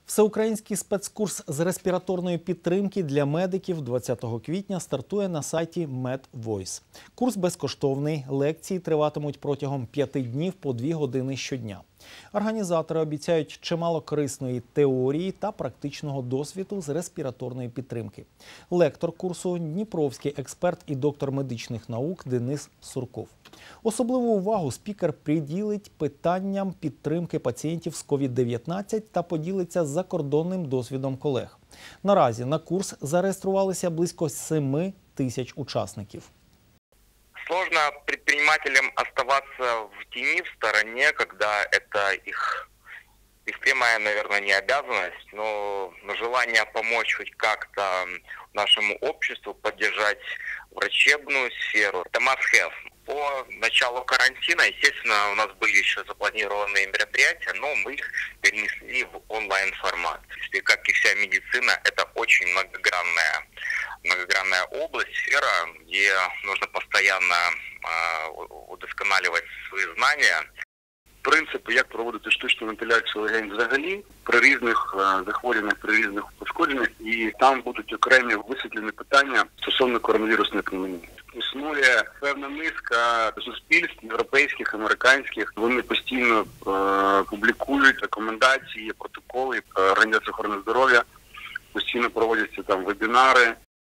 Всеукраїнський спецкурс з респіраторної підтримки для медиків 20 квітня стартує на сайті MedVoice. Курс безкоштовний, лекції триватимуть протягом 5 днів по 2 години щодня. Організатори обіцяють чимало корисної теорії та практичного досвіду з респіраторної підтримки. Лектор курсу – дніпровський експерт і доктор медичних наук Денис Сурков. Особливу увагу спікер приділить питанням підтримки пацієнтів з COVID-19 та поділиться з закордонним досвідом колег. Наразі на курс зареєструвалися близько 7 тисяч учасників. Сложно предпринимателям оставаться в тени, в стороне, когда это их прямая, наверное, не обязанность, но желание помочь хоть как-то нашему обществу, поддержать врачебную сферу. Это must-have. По началу карантина, естественно, у нас были еще запланированные мероприятия, но мы их перенесли в онлайн-формат. И, как и вся медицина, это очень многогранная область, сфера, где нужно постоянно удосконаливать свои знания. Принципи, як проводити штучну вентиляцію легень взагалі, при різних захворюваннях, при різних пошкодженнях, і там будуть окремі висвітлені питання стосовно коронавірусної пневмонії. Існує певна низка суспільств, європейських, американських, вони постійно публікують рекомендації, протоколи Організації охорони здоров'я, постійно проводяться там вебінари.